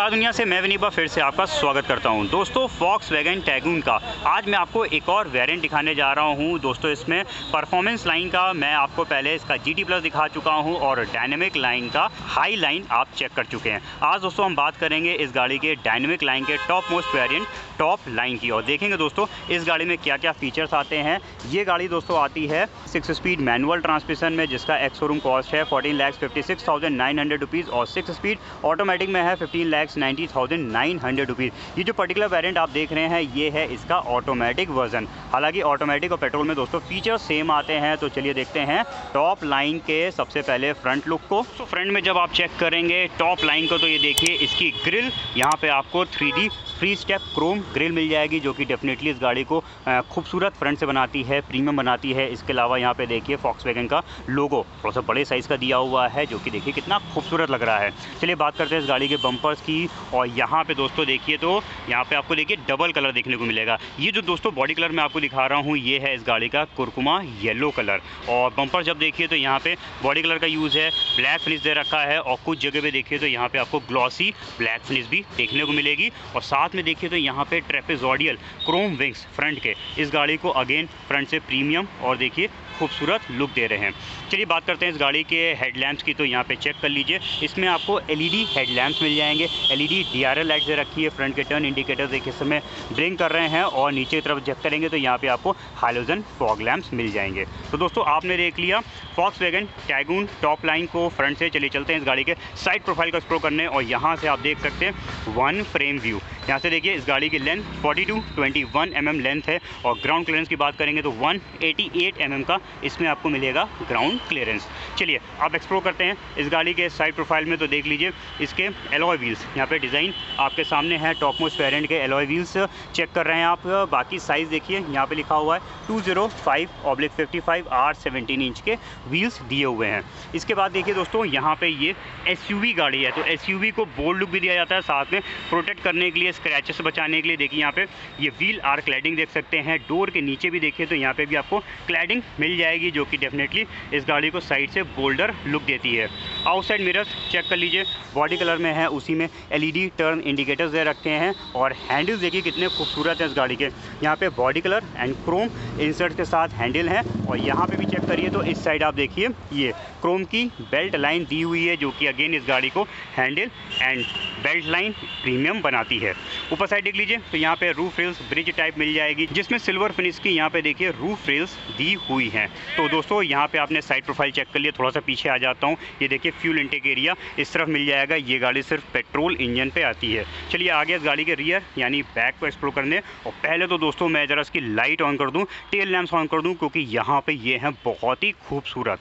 Car दुनिया से मैं विनीबा फिर से आपका स्वागत करता हूं। दोस्तों फॉक्सवैगन टैगून का आज मैं आपको एक और वेरिएंट दिखाने जा रहा हूं। दोस्तों इसमें परफॉर्मेंस लाइन का मैं आपको पहले इसका GT प्लस दिखा चुका हूं और डायनेमिक लाइन का हाई लाइन आप चेक कर चुके हैं। आज दोस्तों हम बात करेंगे इस गाड़ी के डायनेमिक लाइन के top most variant top line की और देखेंगे दोस्तों इस गाड़ी में क्या क्या फीचर्स आते हैं। ये गाड़ी दोस्तों आती है 6 स्पीड मैनुअल ट्रांसमिशन में जिसका एक्स शोरूम कॉस्ट है 14,56,900 रुपीज़ और 6 स्पीड ऑटोमेटिक में है 15,90,900 रुपीज़। ये जो पर्टिकुलर वेरिएंट आप देख रहे हैं ये है इसका ऑटोमेटिक वर्जन। हालांकि ऑटोमेटिक और पेट्रोल में दोस्तों फीचर्स सेम आते हैं। तो चलिए देखते हैं टॉप लाइन के सबसे पहले फ्रंट लुक को। तो फ्रंट में जब आप चेक करेंगे टॉप लाइन को तो ये देखिए इसकी ग्रिल यहाँ पे आपको 3D free step chrome grille मिल जाएगी जो कि डेफिनेटली इस गाड़ी को खूबसूरत फ्रंट से बनाती है, प्रीमियम बनाती है। इसके अलावा यहाँ पे देखिए फॉक्सवैगन का लोगो थोड़ा सा बड़े साइज़ का दिया हुआ है जो कि देखिए कितना खूबसूरत लग रहा है। चलिए बात करते हैं इस गाड़ी के बम्पर्स की और यहाँ पे दोस्तों देखिए तो यहाँ पे आपको देखिए डबल कलर देखने को मिलेगा। ये जो दोस्तों बॉडी कलर मैं आपको दिखा रहा हूँ ये है इस गाड़ी का कुरकुमा येलो कलर और बम्पर जब देखिए तो यहाँ पे बॉडी कलर का यूज़ है, ब्लैक फिनिश दे रखा है और कुछ जगह पे देखिए तो यहाँ पे आपको ग्लॉसी ब्लैक फिनिश भी देखने को मिलेगी। और साथ में देखिए तो यहाँ पे ट्रेपेजोडियल क्रोम विंग्स फ्रंट के इस गाड़ी को अगेन फ्रंट से प्रीमियम और देखिए खूबसूरत लुक दे रहे हैं। चलिए बात करते हैं इस गाड़ी के हेडलैम्प्स की। तो यहाँ पे चेक कर लीजिए इसमें आपको LED हेडलैम्प्स मिल जाएंगे। LED DRL लाइट से रखी है। फ्रंट के टर्न इंडिकेटर देखिए इस समय ब्लिंक कर रहे हैं और नीचे की तरफ चेक करेंगे तो यहाँ पे आपको हाइलोजन फॉग लैम्प्स मिल जाएंगे। तो दोस्तों आपने देख लिया फॉक्सवैगन टैगून टॉप लाइन को फ्रंट से। चलिए चलते हैं इस गाड़ी के साइड प्रोफाइल को एक्सप्लोर करने और यहाँ से आप देख सकते हैं वन फ्रेम व्यू। यहाँ से देखिए इस गाड़ी की लेंथ 42-21 mm लेंथ है और ग्राउंड क्लियरेंस की बात करेंगे तो 188 mm का इसमें आपको मिलेगा ग्राउंड क्लियरेंस। चलिए आप एक्सप्लोर करते हैं इस गाड़ी के साइड प्रोफाइल में। तो देख लीजिए इसके एलॉय व्हील्स यहाँ पे डिज़ाइन आपके सामने है। टॉप मोस्ट वेरिएंट के एलॉय व्हील्स चेक कर रहे हैं आप। बाकी साइज़ देखिए यहाँ पे लिखा हुआ है 205/55 R17 इंच के व्हील्स दिए हुए हैं। इसके बाद देखिए दोस्तों यहाँ पे ये SUV गाड़ी है तो SUV को बोल्ड लुक भी दिया जाता है, साथ में प्रोटेक्ट करने के लिए, स्क्रैचेस से बचाने के लिए देखिए यहाँ पे ये व्हील आर क्लैडिंग देख सकते हैं। डोर के नीचे भी देखिए तो यहाँ पे भी आपको क्लैडिंग मिल जाएगी जो कि डेफिनेटली इस गाड़ी को साइड से बोल्डर लुक देती है। आउटसाइड मिरर्स चेक कर लीजिए बॉडी कलर में है, उसी में LED टर्न इंडिकेटर्स दे रखे हैं और हैंडल्स देखिए कितने खूबसूरत हैं इस गाड़ी के। यहाँ पे body colour and chrome insert के साथ हैंडल हैं और यहाँ पे भी चेक करिए तो इस साइड आप देखिए ये क्रोम की बेल्ट लाइन दी हुई है जो कि अगेन इस गाड़ी को handle and belt line premium बनाती है। ऊपर साइड देख लीजिए तो यहाँ पे रूफ रेल्स ब्रिज टाइप मिल जाएगी जिसमें सिल्वर फिनिश की यहाँ पे देखिए रूफ रेल्स दी हुई हैं। तो दोस्तों यहाँ पे आपने साइड प्रोफाइल चेक कर लिया। थोड़ा सा पीछे आ जाता हूँ, ये देखिए फ्यूल इंटेक एरिया इस तरफ मिल जाएगा। ये गाड़ी सिर्फ पेट्रोल इंजन पे आती है। चलिए आगे इस गाड़ी के रियर यानी बैक को एक्सप्लोर करने और पहले तो दोस्तों मैं ज़रा इसकी लाइट ऑन कर दूँ, टेल लैम्प्स ऑन कर दूँ क्योंकि यहाँ पे ये हैं बहुत ही खूबसूरत।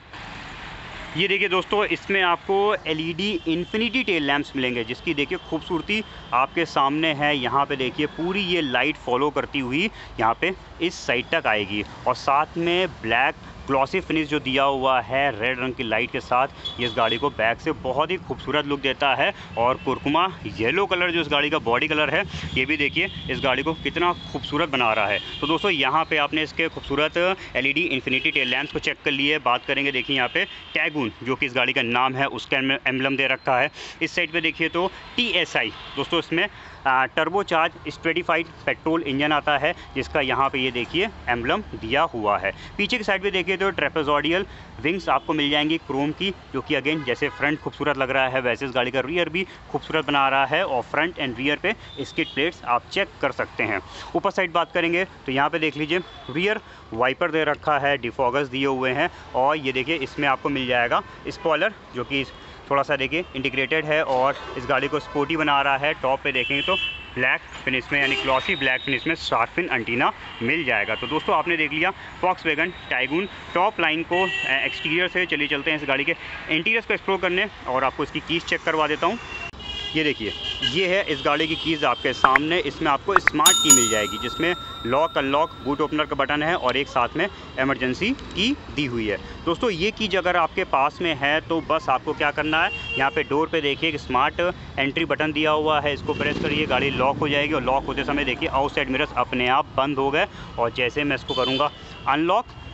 ये देखिए दोस्तों इसमें आपको LED इन्फिनिटी टेल लैम्प्स मिलेंगे जिसकी देखिए खूबसूरती आपके सामने है। यहाँ पे देखिए पूरी ये लाइट फॉलो करती हुई यहाँ पे इस साइड तक आएगी और साथ में ब्लैक ग्लॉसी फिनिश जो दिया हुआ है रेड रंग की लाइट के साथ ये इस गाड़ी को बैक से बहुत ही खूबसूरत लुक देता है। और कुरकुमा येलो कलर जो इस गाड़ी का बॉडी कलर है ये भी देखिए इस गाड़ी को कितना खूबसूरत बना रहा है। तो दोस्तों यहाँ पे आपने इसके खूबसूरत LED इन्फिनिटी टेल लैम्प्स को चेक कर लिए। बात करेंगे देखिए यहाँ पे टैगून जो कि इस गाड़ी का नाम है उसका एम्बलम दे रखा है। इस साइड पे देखिए तो TSI दोस्तों इसमें टर्बोचार्ज स्ट्रेटिफाइड पेट्रोल इंजन आता है जिसका यहाँ पे ये देखिए एम्बलम दिया हुआ है। पीछे की साइड पे देखिए तो ट्रेपेजोडियल विंग्स आपको मिल जाएंगी क्रोम की जो कि अगेन जैसे फ्रंट खूबसूरत लग रहा है वैसे इस गाड़ी का रियर भी खूबसूरत बना रहा है और फ्रंट एंड रियर पे स्किड प्लेट्स आप चेक कर सकते हैं। ऊपर साइड बात करेंगे तो यहाँ पे देख लीजिए रियर वाइपर दे रखा है, डिफॉगर्स दिए हुए हैं और ये देखिए इसमें आपको मिल जाएगा स्पॉइलर जो कि थोड़ा सा देखिए इंटीग्रेटेड है और इस गाड़ी को स्पोर्टी बना रहा है। टॉप पे देखेंगे तो ब्लैक फिनिश में यानी ग्लॉसी ब्लैक फिनिश में शार्प इन एंटीना मिल जाएगा। तो दोस्तों आपने देख लिया फॉक्सवैगन टैगून टॉप लाइन को एक्सटीरियर से। चलिए चलते हैं इस गाड़ी के इंटीरियर्स को एक्सप्लोर करने और आपको इसकी कीज़ चेक करवा देता हूँ। ये देखिए ये है इस गाड़ी की कीज़ आपके सामने। इसमें आपको स्मार्ट की मिल जाएगी जिसमें लॉक अनलॉक बूट ओपनर का बटन है और एक साथ में इमरजेंसी की दी हुई है। दोस्तों ये कीज अगर आपके पास में है तो बस आपको क्या करना है, यहाँ पे डोर पे देखिए एक स्मार्ट एंट्री बटन दिया हुआ है, इसको प्रेस करिए, गाड़ी लॉक हो जाएगी और लॉक होते समय देखिए आउटसाइड मिरर्स अपने आप बंद हो गए और जैसे मैं इसको करूँगा अनलॉक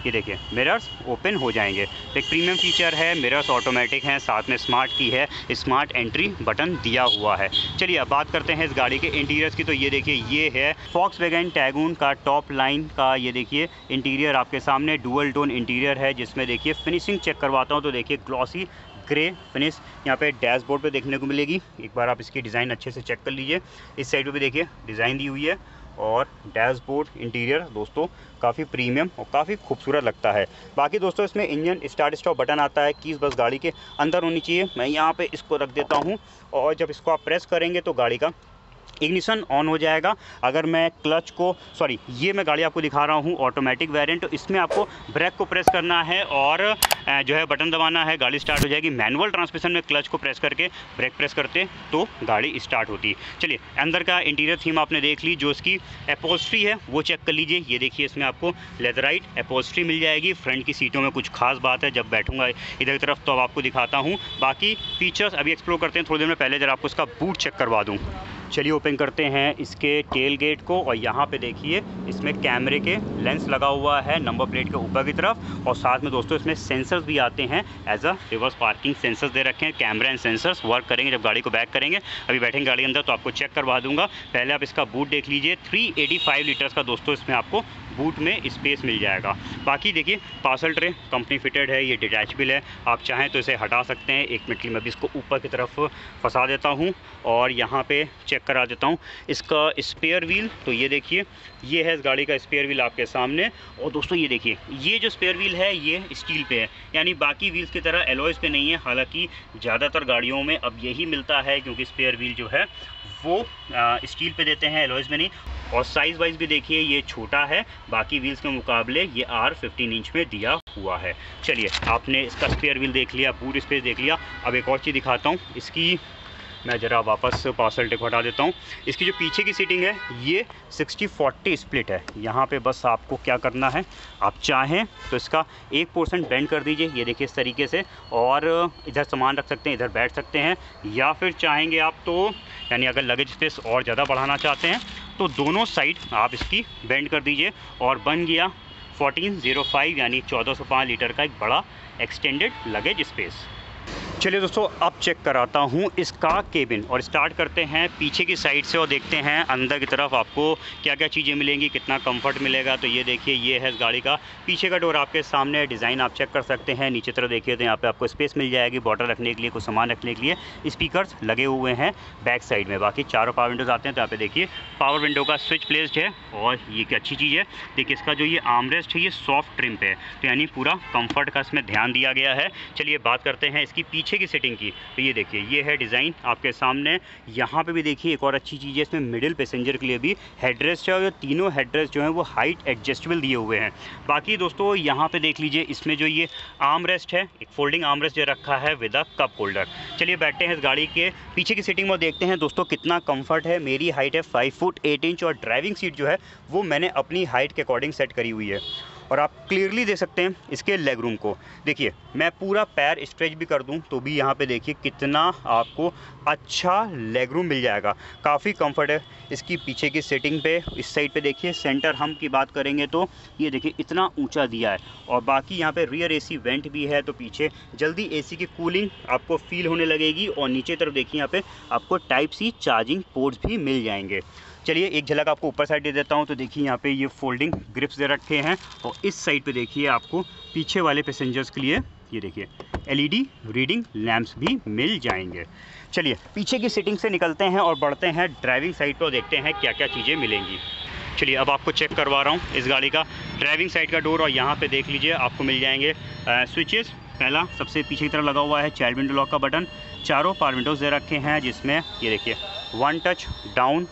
ये देखिए मिरर्स ओपन हो जाएंगे। एक प्रीमियम फीचर है, मिरर्स ऑटोमेटिक हैं, साथ में स्मार्ट की है, स्मार्ट एंट्री बटन दिया हुआ है। चलिए अब बात करते हैं इस गाड़ी के इंटीरियर्स की। तो ये देखिए ये है फॉक्सवैगन टैगून का टॉप लाइन का, ये देखिए इंटीरियर आपके सामने डुअल टोन इंटीरियर है, जिसमें देखिए फिनिशिंग चेक करवाता हूँ तो देखिए ग्लॉसी ग्रे फिनिश यहाँ पे डैशबोर्ड पे देखने को मिलेगी। एक बार आप इसकी डिज़ाइन अच्छे से चेक कर लीजिए। इस साइड पे भी देखिए डिज़ाइन दी हुई है और डैशबोर्ड इंटीरियर दोस्तों काफ़ी प्रीमियम और काफ़ी खूबसूरत लगता है। बाकी दोस्तों इसमें इंजन स्टार्ट स्टॉप बटन आता है, कीज़ बस गाड़ी के अंदर होनी चाहिए। मैं यहाँ पे इसको रख देता हूँ और जब इसको आप प्रेस करेंगे तो गाड़ी का इग्निशन ऑन हो जाएगा। अगर मैं क्लच को ये मैं गाड़ी आपको दिखा रहा हूँ ऑटोमेटिक वेरिएंट, तो इसमें आपको ब्रेक को प्रेस करना है और जो है बटन दबाना है, गाड़ी स्टार्ट हो जाएगी। मैनुअल ट्रांसमिशन में क्लच को प्रेस करके ब्रेक प्रेस करते तो गाड़ी स्टार्ट होती है। चलिए अंदर का इंटीरियर थीम आपने देख ली, जो इसकी अपहोल्स्ट्री है वो चेक कर लीजिए। ये देखिए इसमें आपको लेदराइट अपहोल्स्ट्री मिल जाएगी। फ्रंट की सीटों में कुछ खास बात है, जब बैठूंगा इधर की तरफ तो अब आपको दिखाता हूँ। बाकी फीचर्स अभी एक्सप्लोर करते हैं थोड़ी देर में, पहले जरा आपको इसका बूट चेक करवा दूँ। चलिए ओपन करते हैं इसके टेल गेट को और यहाँ पे देखिए इसमें कैमरे के लेंस लगा हुआ है नंबर प्लेट के ऊपर की तरफ, और साथ में दोस्तों इसमें सेंसर्स भी आते हैं as a reverse parking sensors दे रखे हैं। कैमरा एंड सेंसर्स वर्क करेंगे जब गाड़ी को बैक करेंगे। अभी बैठेंगे गाड़ी अंदर तो आपको चेक करवा दूंगा। पहले आप इसका बूट देख लीजिए। 385 लीटर्स का दोस्तों इसमें आपको बूट में स्पेस मिल जाएगा। बाकी देखिए पार्सल ट्रे कंपनी फिटेड है, ये डिटैचबल है, आप चाहें तो इसे हटा सकते हैं। एक मिनट के लिए मैं भी इसको ऊपर की तरफ फंसा देता हूँ और यहाँ पे चेक करा देता हूँ इसका स्पेयर व्हील। तो ये देखिए ये है इस गाड़ी का स्पेयर व्हील आपके सामने। और दोस्तों ये देखिए ये जो स्पेयर व्हील है ये स्टील पे है, यानी बाकी व्हील्स की तरह एलॉयज़ पे नहीं है। हालांकि ज़्यादातर गाड़ियों में अब यही मिलता है क्योंकि स्पेयर व्हील जो है वो स्टील पे देते हैं, एलॉयज़ में नहीं। और साइज़ वाइज भी देखिए ये छोटा है, बाकी व्हील्स के मुकाबले ये R15 इंच में दिया हुआ है। चलिए आपने इसका स्पेयर व्हील देख लिया, बूट स्पेस देख लिया। अब एक और चीज़ दिखाता हूँ इसकी, मैं ज़रा वापस पार्सल टेक हटा देता हूँ। इसकी जो पीछे की सीटिंग है ये 60-40 स्प्लिट है। यहाँ पे बस आपको क्या करना है, आप चाहें तो इसका 1% बेंड कर दीजिए, ये देखिए इस तरीके से, और इधर सामान रख सकते हैं, इधर बैठ सकते हैं। या फिर चाहेंगे आप तो यानी अगर लगेज स्पेस और ज़्यादा बढ़ाना चाहते हैं तो दोनों साइड आप इसकी बेंड कर दीजिए और बन गया 1405 यानी 1405 लीटर का एक बड़ा एक्सटेंडेड लगेज स्पेस। चलिए दोस्तों अब चेक कराता हूँ इसका केबिन और स्टार्ट करते हैं पीछे की साइड से और देखते हैं अंदर की तरफ आपको क्या क्या चीज़ें मिलेंगी, कितना कंफर्ट मिलेगा। तो ये देखिए ये है इस गाड़ी का पीछे का डोर आपके सामने, डिज़ाइन आप चेक कर सकते हैं। नीचे तरफ देखिए तो यहाँ पे आपको स्पेस मिल जाएगी बॉटल रखने के लिए, कुछ सामान रखने के लिए। स्पीकर्स लगे हुए हैं बैक साइड में। बाकी चारों पावर विंडोज़ आते हैं। तो यहाँ पे देखिए पावर विंडो का स्विच प्लेस्ड है और ये क्या अच्छी चीज़ है, देखिए इसका जो ये आर्मरेस्ट है ये सॉफ्ट ट्रिम पे है, तो यानी पूरा कंफर्ट का इसमें ध्यान दिया गया है। चलिए बात करते हैं इसकी पीछे की सेटिंग की। तो ये देखिए ये है डिज़ाइन आपके सामने। यहाँ पे भी देखिए एक और अच्छी चीज़ है, इसमें मिडिल पैसेंजर के लिए भी हेडरेस्ट है और ये तीनों हेडरेस्ट जो हैं वो हाइट एडजस्टेबल दिए हुए हैं। बाकी दोस्तों यहाँ पे देख लीजिए इसमें जो ये आर्म रेस्ट है, एक फोल्डिंग आर्म रेस्ट जो रखा है विद अ कप होल्डर। चलिए बैठते हैं इस गाड़ी के पीछे की सीटिंग में, देखते हैं दोस्तों कितना कंफर्ट है। मेरी हाइट है 5 फुट 8 इंच और ड्राइविंग सीट जो है वो मैंने अपनी हाइट के अकॉर्डिंग सेट करी हुई है। और आप क्लियरली देख सकते हैं इसके लेग रूम को। देखिए मैं पूरा पैर स्ट्रेच भी कर दूं तो भी यहाँ पे देखिए कितना आपको अच्छा लेग रूम मिल जाएगा, काफ़ी कंफर्ट है इसकी पीछे की सीटिंग पे। इस साइड पे देखिए सेंटर हम की बात करेंगे तो ये देखिए इतना ऊंचा दिया है। और बाकी यहाँ पे रियर एसी वेंट भी है, तो पीछे जल्दी एसी की कूलिंग आपको फील होने लगेगी। और नीचे तरफ देखिए यहाँ पे आपको टाइप सी चार्जिंग पोर्ट्स भी मिल जाएंगे। चलिए एक झलक आपको ऊपर साइड दे देता हूँ। तो देखिए यहाँ पे ये फोल्डिंग ग्रिप्स दे रखे हैं और इस साइड पे देखिए आपको पीछे वाले पैसेंजर्स के लिए ये देखिए LED रीडिंग लैंप्स भी मिल जाएंगे। चलिए पीछे की सीटिंग से निकलते हैं और बढ़ते हैं ड्राइविंग साइड पर, देखते हैं क्या क्या चीज़ें मिलेंगी। चलिए अब आपको चेक करवा रहा हूँ इस गाड़ी का ड्राइविंग साइड का डोर। और यहाँ पे देख लीजिए आपको मिल जाएंगे स्विचेस। पहला सबसे पीछे की तरफ लगा हुआ है चाइल्ड विंडो लॉक का बटन। चारों पावर विंडोज़ दे रखे हैं जिसमें ये देखिए 1 टच डाउन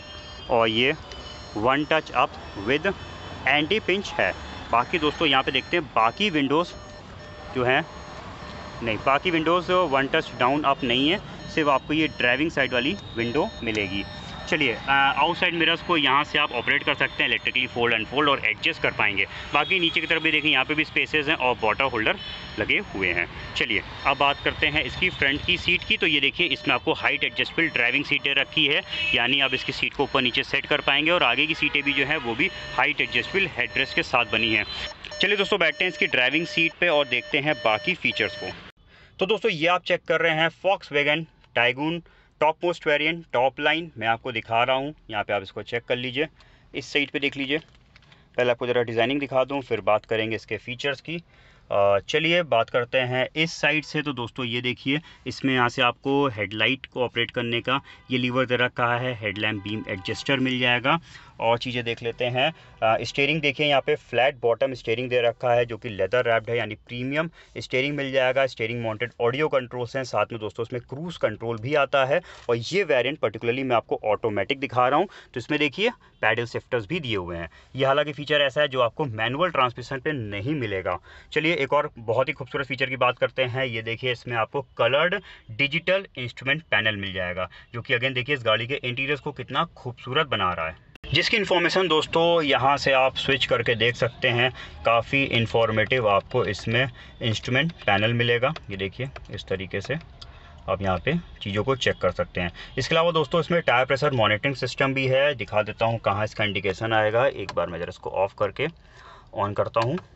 और ये 1 touch up with anti pinch है। बाकी दोस्तों यहाँ पे देखते हैं बाकी विंडोज़ जो हैं नहीं, बाकी विंडोज़ 1 टच डाउन अप नहीं है, सिर्फ आपको ये ड्राइविंग साइड वाली विंडो मिलेगी। चलिए आउटसाइड मिरर्स को यहाँ से आप ऑपरेट कर सकते हैं, इलेक्ट्रिकली फोल्ड एंड फोल्ड और एडजस्ट कर पाएंगे। बाकी नीचे की तरफ भी देखिए यहाँ पे भी स्पेसेस हैं और बॉटल होल्डर लगे हुए हैं। चलिए अब बात करते हैं इसकी फ्रंट की सीट की। तो ये देखिए इसमें आपको हाइट एडजस्टेबल ड्राइविंग सीटें रखी है, यानी आप इसकी सीट को ऊपर नीचे सेट कर पाएंगे। और आगे की सीटें भी जो है वो भी हाइट एडजस्टेबल हेडरेस्ट के साथ बनी है। चलिए दोस्तों बैठते हैं इसकी ड्राइविंग सीट पे और देखते हैं बाकी फीचर्स को। तो दोस्तों ये आप चेक कर रहे हैं Volkswagen Taigun top most variant top line. मैं आपको दिखा रहा हूँ, यहाँ पे आप इसको चेक कर लीजिए, इस साइड पे देख लीजिए। पहले आपको ज़रा डिज़ाइनिंग दिखा दूँ, फिर बात करेंगे इसके फ़ीचर्स की। चलिए बात करते हैं इस साइड से। तो दोस्तों ये देखिए, इसमें यहाँ से आपको हेडलाइट को ऑपरेट करने का ये लीवर दे रखा है, हेडलैम्प बीम एडजस्टर मिल जाएगा। और चीज़ें देख लेते हैं। स्टीयरिंग देखिए, यहाँ पे फ्लैट बॉटम स्टीयरिंग दे रखा है जो कि लेदर रैप्ड है, यानी प्रीमियम स्टीयरिंग मिल जाएगा। स्टीयरिंग माउंटेड ऑडियो कंट्रोल्स हैं, साथ में दोस्तों इसमें क्रूज़ कंट्रोल भी आता है। और ये वेरिएंट पर्टिकुलरली मैं आपको ऑटोमेटिक दिखा रहा हूँ, तो इसमें देखिए पैडल शिफ्टर्स भी दिए हुए हैं। ये हालांकि फ़ीचर ऐसा है जो आपको मैनुअल ट्रांसमिशन पे नहीं मिलेगा। चलिए एक और बहुत ही खूबसूरत फीचर की बात करते हैं। ये देखिए, इसमें आपको कलर्ड डिजिटल इंस्ट्रूमेंट पैनल मिल जाएगा, जो कि अगेन देखिए इस गाड़ी के इंटीरियर्स को कितना खूबसूरत बना रहा है। जिसकी इन्फॉर्मेशन दोस्तों यहाँ से आप स्विच करके देख सकते हैं। काफ़ी इन्फॉर्मेटिव आपको इसमें इंस्ट्रूमेंट पैनल मिलेगा। ये देखिए इस तरीके से आप यहाँ पे चीज़ों को चेक कर सकते हैं। इसके अलावा दोस्तों इसमें टायर प्रेशर मॉनिटरिंग सिस्टम भी है। दिखा देता हूँ कहाँ इसका इंडिकेशन आएगा। एक बार मैं जरा इसको ऑफ करके ऑन करता हूँ।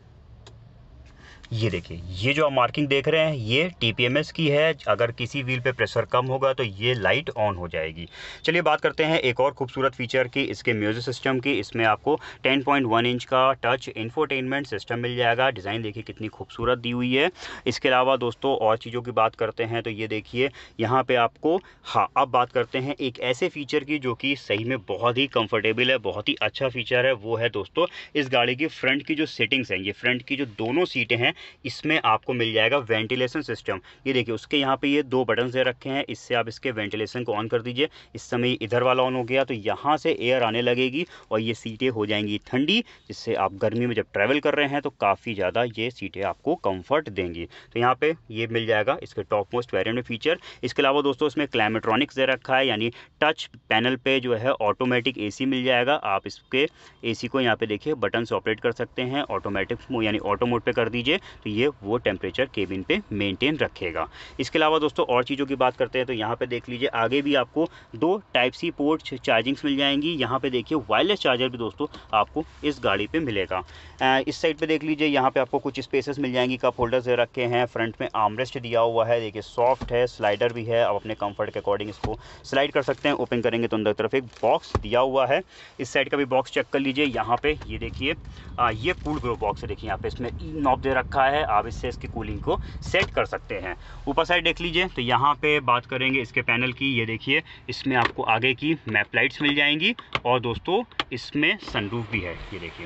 ये देखिए, ये जो आप मार्किंग देख रहे हैं ये TPMS की है। अगर किसी व्हील पे प्रेशर कम होगा तो ये लाइट ऑन हो जाएगी। चलिए बात करते हैं एक और खूबसूरत फीचर की, इसके म्यूजिक सिस्टम की। इसमें आपको 10.1 इंच का टच इंफोटेनमेंट सिस्टम मिल जाएगा। डिज़ाइन देखिए कितनी खूबसूरत दी हुई है। इसके अलावा दोस्तों और चीज़ों की बात करते हैं तो ये देखिए यहाँ पे आपको, हाँ अब बात करते हैं एक ऐसे फीचर की जो कि सही में बहुत ही कंफर्टेबल है, बहुत ही अच्छा फीचर है। वो है दोस्तों इस गाड़ी की फ्रंट की जो सीटिंग्स हैं, ये फ्रंट की जो दोनों सीटें हैं, इसमें आपको मिल जाएगा वेंटिलेशन सिस्टम। ये देखिए उसके यहाँ पे ये 2 बटन दे रखे हैं, इससे आप इसके वेंटिलेशन को ऑन कर दीजिए। इस समय इधर वाला ऑन हो गया तो यहाँ से एयर आने लगेगी और ये सीटें हो जाएंगी ठंडी, जिससे आप गर्मी में जब ट्रैवल कर रहे हैं तो काफ़ी ज़्यादा ये सीटें आपको कंफर्ट देंगी। तो यहाँ पे ये मिल जाएगा इसके टॉप मोस्ट वेरिएंट में फीचर। इसके अलावा दोस्तों इसमें क्लाइमेट्रॉनिक्स दे रखा है, यानी टच पैनल पे जो है ऑटोमेटिक AC मिल जाएगा। आप इसके AC को यहाँ पे देखिए बटन से ऑपरेट कर सकते हैं। ऑटोमेटिक यानी ऑटो मोड पे कर दीजिए तो ये वो टेम्परेचर केबिन पे मेंटेन रखेगा। इसके अलावा दोस्तों और चीज़ों की बात करते हैं तो यहाँ पे देख लीजिए आगे भी आपको 2 टाइप C पोर्ट चार्जिंग्स मिल जाएंगी। यहाँ पे देखिए वायरलेस चार्जर भी दोस्तों आपको इस गाड़ी पे मिलेगा। इस साइड पे देख लीजिए, यहाँ पे आपको कुछ स्पेसेस मिल जाएंगी, कप होल्डर्स दे रखे हैं। फ्रंट में आर्मरेस्ट दिया हुआ है, देखिए सॉफ्ट है, स्लाइडर भी है। आप अपने कंफर्ट के अकॉर्डिंग इसको स्लाइड कर सकते हैं। ओपन करेंगे तो अंदर तरफ एक बॉक्स दिया हुआ है। इस साइड का भी बॉक्स चेक कर लीजिए। यहाँ पे ये देखिए ये कूल ग्रो बॉक्स है। देखिए यहाँ पे इसमें नॉब दे रखा है, आप इससे इसकी कूलिंग को सेट कर सकते हैं। ऊपर साइड देख लीजिए तो यहाँ पे बात करेंगे इसके पैनल की। ये देखिए इसमें आपको आगे की मैप लाइट्स मिल जाएंगी और दोस्तों इसमें सनरूफ भी है। ये देखिए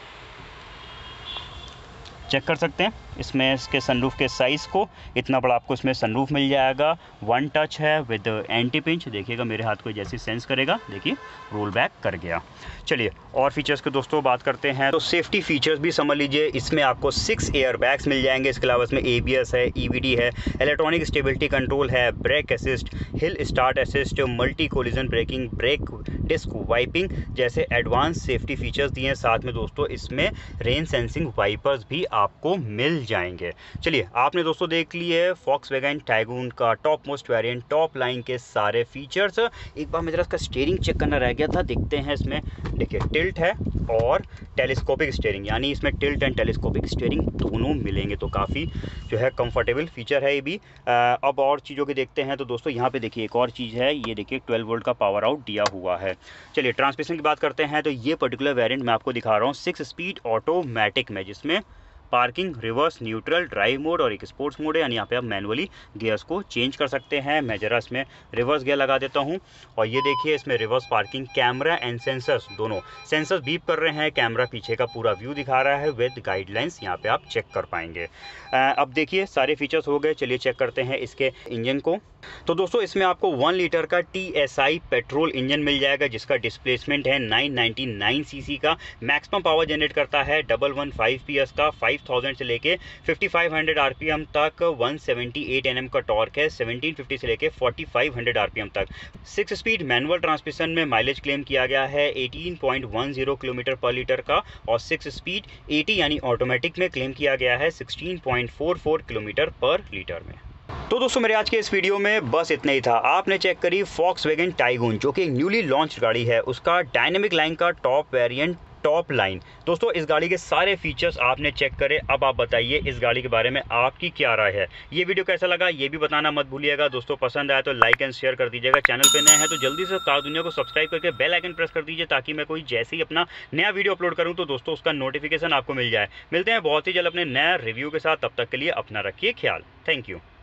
चेक कर सकते हैं इसमें इसके सनरूफ के साइज़ को, इतना बड़ा आपको इसमें सनरूफ मिल जाएगा। 1 टच है विद एंटी पिंच। देखिएगा मेरे हाथ को जैसे सेंस करेगा, देखिए रोल बैक कर गया। चलिए और फीचर्स के दोस्तों बात करते हैं तो सेफ्टी फीचर्स भी समझ लीजिए। इसमें आपको 6 एयर बैग्स मिल जाएंगे। इसके अलावा इसमें ABS है, EBD है, इलेक्ट्रॉनिक स्टेबिलिटी कंट्रोल है, brake assist, hill start assist, multi collision braking, brake disc wiping जैसे एडवांस सेफ्टी फीचर्स दिए हैं। साथ में दोस्तों इसमें रेन सेंसिंग वाइपर्स भी आपको मिल जाएंगे। चलिए आपने दोस्तों देख लिए Volkswagen टाइगून का top most variant top line के सारे फीचर्स। एक बार मेरा इसका स्टीयरिंग चेक करना रह गया था, देखते हैं। इसमें देखिए टिल्ट है और टेलीस्कोपिक स्टीयरिंग, यानी इसमें टिल्ट एंड टेलीस्कोपिक स्टीयरिंग दोनों मिलेंगे, तो काफ़ी जो है कंफर्टेबल फीचर है ये भी। अब और चीज़ों के देखते हैं तो दोस्तों यहाँ पे देखिए एक और चीज़ है। ये देखिए 12 वोल्ट का पावर आउट दिया हुआ है। चलिए ट्रांसमिशन की बात करते हैं तो ये पर्टिकुलर वेरिएंट मैं आपको दिखा रहा हूँ 6 स्पीड ऑटोमेटिक में, जिसमें parking, reverse, neutral, drive mode और एक स्पोर्ट्स मोड है, यानी यहाँ पे आप मैनुअली गियर्स को चेंज कर सकते हैं। मैं जरा इसमें रिवर्स गियर लगा देता हूँ और ये देखिए इसमें reverse parking, camera and sensors, दोनों सेंसर्स बीप कर रहे हैं। कैमरा पीछे का पूरा व्यू दिखा रहा है विद गाइडलाइंस, यहाँ पे आप चेक कर पाएंगे। अब देखिए सारे फीचर्स हो गए। चलिए चेक करते हैं इसके इंजन को। तो दोस्तों इसमें आपको 1 लीटर का TSI पेट्रोल इंजन मिल जाएगा, जिसका डिस्प्लेसमेंट है 999 सीसी का। मैक्सिमम पावर जनरेट करता है 115 PS का। 5000 से लेके 5500 RPM तक। 178 Nm का टॉर्क है। 1750 से लेके 4500 RPM तक। 6 स्पीड मैनुअल ट्रांसमिशन में माइलेज क्लेम किया गया है 18.10 किलोमीटर पर लीटर का, और 6 स्पीड 80 यानी ऑटोमेटिक में क्लेम किया गया है 16.44 किलोमीटर पर लीटर में। तो दोस्तों मेरे आज के इस वीडियो में बस इतना ही था। आपने चेक करी Volkswagen टाइगून, जो कि एक न्यूली लॉन्च गाड़ी है, उसका डायनेमिक लाइन का टॉप वेरिएंट टॉप लाइन। दोस्तों इस गाड़ी के सारे फीचर्स आपने चेक करे, अब आप बताइए इस गाड़ी के बारे में आपकी क्या राय है। ये वीडियो कैसा लगा ये भी बताना मत भूलिएगा। दोस्तों पसंद आया तो लाइक एंड शेयर कर दीजिएगा। चैनल पे नए हैं तो जल्दी से कार दुनिया को सब्सक्राइब करके बेल आइकन प्रेस कर दीजिए, ताकि मैं कोई जैसे ही अपना नया वीडियो अपलोड करूँ तो दोस्तों उसका नोटिफिकेशन आपको मिल जाए। मिलते हैं बहुत ही जल्द अपने नया रिव्यू के साथ, तब तक के लिए अपना रखिए ख्याल। Thank you.